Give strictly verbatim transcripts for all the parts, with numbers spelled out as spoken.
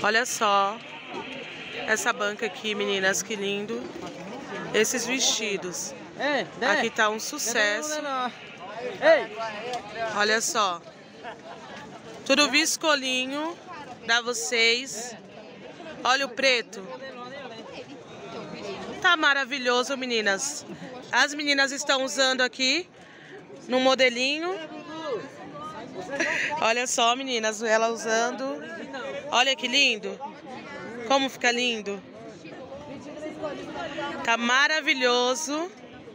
Olha só essa banca aqui, meninas, que lindo. Esses vestidos. Aqui tá um sucesso. Olha só. Tudo viscolinho pra vocês. Olha o preto. Tá maravilhoso, meninas. As meninas estão usando aqui no modelinho. Olha só, meninas, ela usando. Olha que lindo. Como fica lindo. Tá maravilhoso.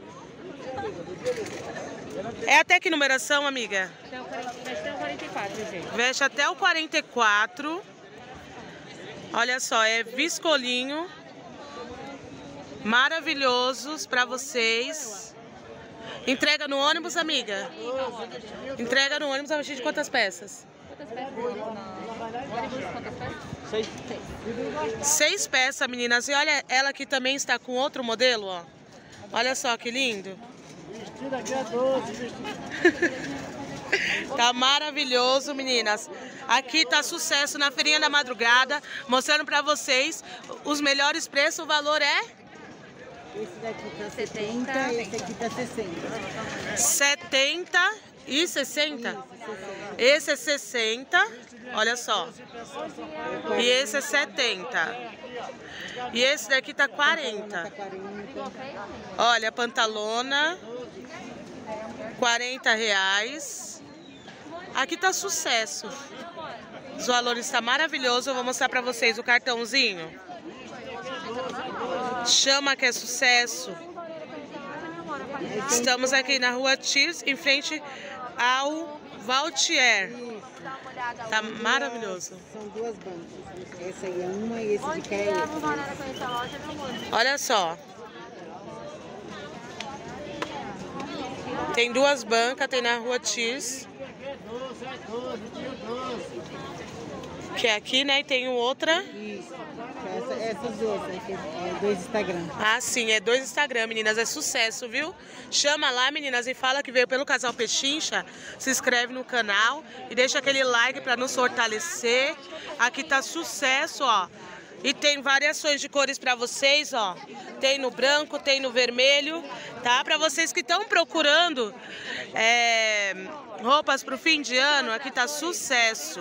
É até que numeração, amiga? Veste até o quarenta e quatro, gente. Veste até o quarenta e quatro. Olha só, é viscolinho. Maravilhosos pra vocês. Entrega no ônibus, amiga? Entrega no ônibus a partir de quantas peças? Quantas peças? Ônibus, quantas peças? Seis. Seis peças, meninas. E olha, ela aqui também está com outro modelo, ó. Olha só que lindo. Vestido aqui é doze. Tá maravilhoso, meninas. Aqui tá sucesso na Feirinha da Madrugada, mostrando pra vocês os melhores preços. O valor é Esse daqui tá setenta, esse aqui tá sessenta. setenta e sessenta. Esse é sessenta, olha só. E esse é setenta. E esse daqui tá quarenta. Olha, pantalona, quarenta reais. Aqui tá sucesso. Os valores tá maravilhoso. Eu vou mostrar pra vocês o cartãozinho. Chama que é sucesso. Estamos aqui na rua Tirs, em frente ao Valtier. Tá maravilhoso. São duas bancas. Essa aí é uma e esse de cá é outra. Olha só. Tem duas bancas, tem na rua Tirs. Que é aqui, né? E tem outra. Isso. Essa, essas duas, aqui é dois Instagram. Ah, sim, é dois Instagram, meninas. É sucesso, viu? Chama lá, meninas, e fala que veio pelo Casal Pechincha. Se inscreve no canal e deixa aquele like pra nos fortalecer. Aqui tá sucesso, ó. E tem variações de cores pra vocês, ó. Tem no branco, tem no vermelho, tá? Pra vocês que estão procurando é, roupas pro fim de ano, aqui tá sucesso.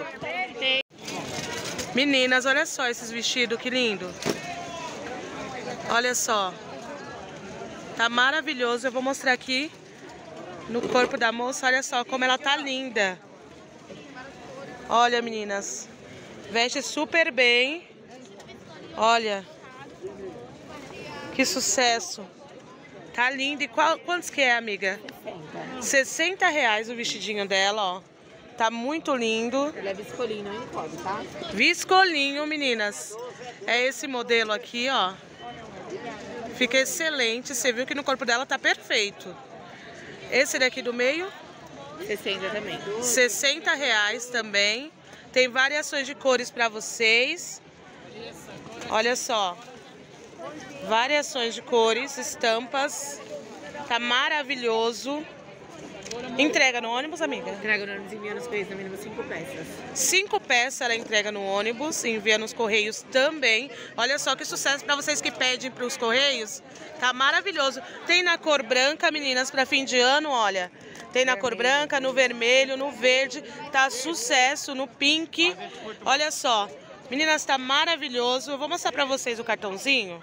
Meninas, olha só esses vestidos, que lindo. Olha só. Tá maravilhoso. Eu vou mostrar aqui no corpo da moça. Olha só como ela tá linda. Olha, meninas. Veste super bem. Olha. Que sucesso. Tá linda. E qual, quantos que é, amiga? sessenta reais o vestidinho dela, ó. Tá muito lindo. Ele é viscolinho, não encobre, tá? Viscolinho, meninas. É esse modelo aqui, ó. Fica excelente. Você viu que no corpo dela tá perfeito. Esse daqui do meio? sessenta também. sessenta reais também. Tem variações de cores pra vocês. Olha só. Variações de cores, estampas. Tá maravilhoso. Entrega no ônibus, amiga? Entrega no ônibus e envia nos correios, no mínimo cinco peças. Cinco peças ela entrega no ônibus, envia nos correios também. Olha só que sucesso para vocês que pedem para os correios. Tá maravilhoso. Tem na cor branca, meninas, para fim de ano, olha. Tem na cor branca, no vermelho, no verde. Tá sucesso, no pink. Olha só. Meninas, tá maravilhoso. Eu vou mostrar para vocês o cartãozinho.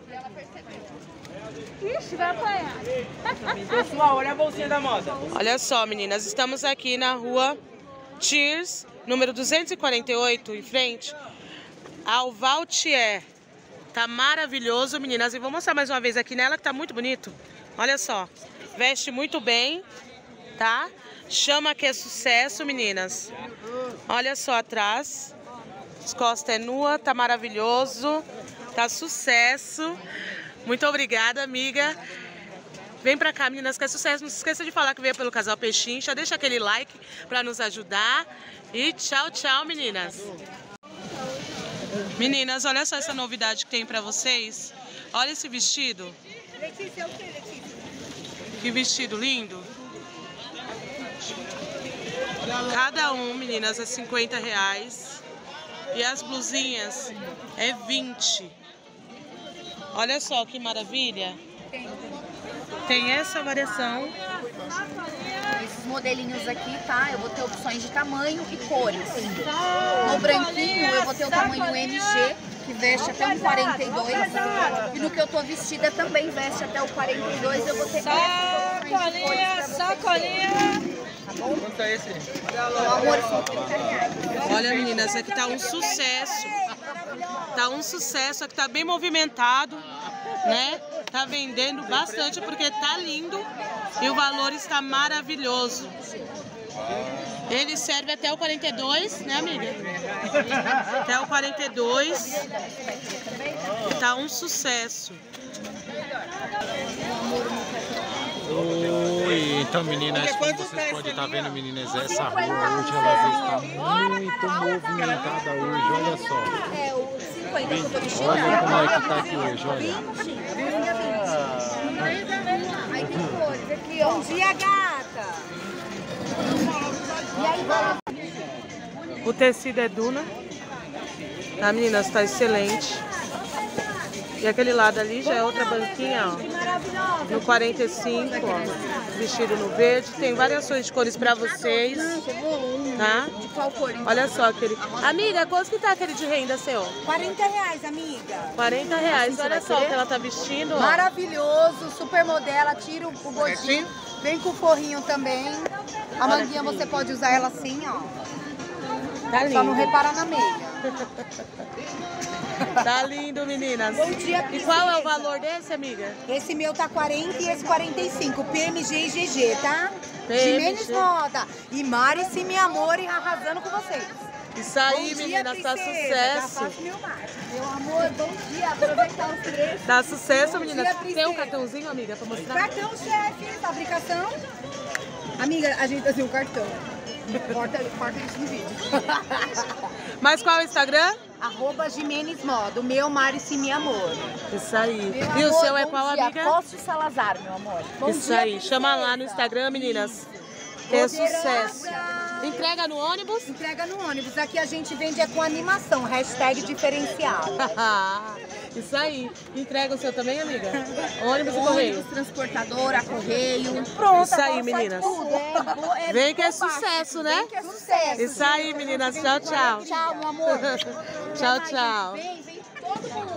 Ixi, vai apanhar. Pessoal, olha a bolsinha da moda. Olha só, meninas, estamos aqui na rua Tirs, número duzentos e quarenta e oito, em frente ao Valtier. Tá maravilhoso, meninas. E vou mostrar mais uma vez aqui nela, que tá muito bonito. Olha só, veste muito bem, tá? Chama que é sucesso, meninas. Olha só atrás. As costas é nua, tá maravilhoso. Tá sucesso. Muito obrigada, amiga. Vem pra cá, meninas, que é sucesso. Não se esqueça de falar que veio pelo Casal Pechincha. Deixa aquele like pra nos ajudar. E tchau, tchau, meninas. Meninas, olha só essa novidade que tem pra vocês. Olha esse vestido. Letícia, o que, Letícia? Que vestido lindo. Cada um, meninas, é cinquenta reais. E as blusinhas é vinte. Olha só que maravilha. Tem essa variação. Esses modelinhos aqui, tá? Eu vou ter opções de tamanho e cores. No branquinho eu vou ter o tamanho M G, que veste até o quarenta e dois. E no que eu tô vestida também veste até o quarenta e dois. Eu vou ter Sacolinha, sacolinha. Tá bom? Quanto é esse? Meu amor, são trinta reais. Olha, meninas, aqui tá um sucesso. Tá um sucesso, aqui tá bem movimentado, né? Tá vendendo bastante porque tá lindo e o valor está maravilhoso. Ele serve até o quarenta e dois, né, amiga? Até o quarenta e dois. Tá um sucesso. Oi, então meninas, como vocês podem estar vendo, meninas, essa rua hoje ela está muito movimentada hoje, olha só. É o cinquenta que eu tô vestindo. Olha como é que tá aqui hoje, olha. Aí tem cores aqui, ó. Bom dia, gata! E aí vai. O tecido é Duna. Tá, meninas? Tá excelente. E aquele lado ali já é outra banquinha, ó. No quarenta e cinco, ó. Vestido no verde. Tem variações de cores pra vocês. Tá? De qual cor? Olha só aquele. Amiga, quanto que tá aquele de renda seu? quarenta reais, amiga. quarenta reais. Olha só o que ela tá vestindo, ó. Maravilhoso, super modela, tira o gordinho. Vem com o forrinho também. A manguinha você pode usar ela assim, ó. Tá Só não lindo. repara na meia. Tá lindo, meninas. Bom dia, E qual é o princesa. valor desse, amiga? Esse meu tá quarenta e esse quarenta e cinco. P M G e G G, tá? P M G. Jimenez Moda. E Mari, se meu amor, e arrasando com vocês. Isso aí, Bom dia, meninas, tá princesa. Já sucesso. faço meu mar. Meu amor, bom dia. Aproveitar os preços. Tá sucesso, Bom meninas. dia, Tem um princesa. cartãozinho, amiga, pra mostrar? Cartão chefe, fabricação. Amiga, a gente fazia um cartão. Corta, corta isso no vídeo. Mas qual é o Instagram? Arroba Jimenez Moda. O meu, Mari, se meu amor. Isso aí. Meu E o amor, seu é bom qual, dia. amiga? Costa Salazar, meu amor. Bom Isso dia, aí. princesa. Chama lá no Instagram, meninas. Que é Poderosa. sucesso. Entrega no ônibus? Entrega no ônibus. Aqui a gente vende é com animação. Hashtag diferenciado. Isso aí. Entrega o seu também, amiga? Ônibus e correio. Ônibus, transportadora, correio. Pronto, Isso aí, agora faz meninas. tudo. É, bo- é Vem que é bombástico. sucesso, né? Vem que é sucesso. Isso aí, meninas. Tchau, tchau. Tchau, meu amor. Tchau, tchau. Vem, vem todo mundo.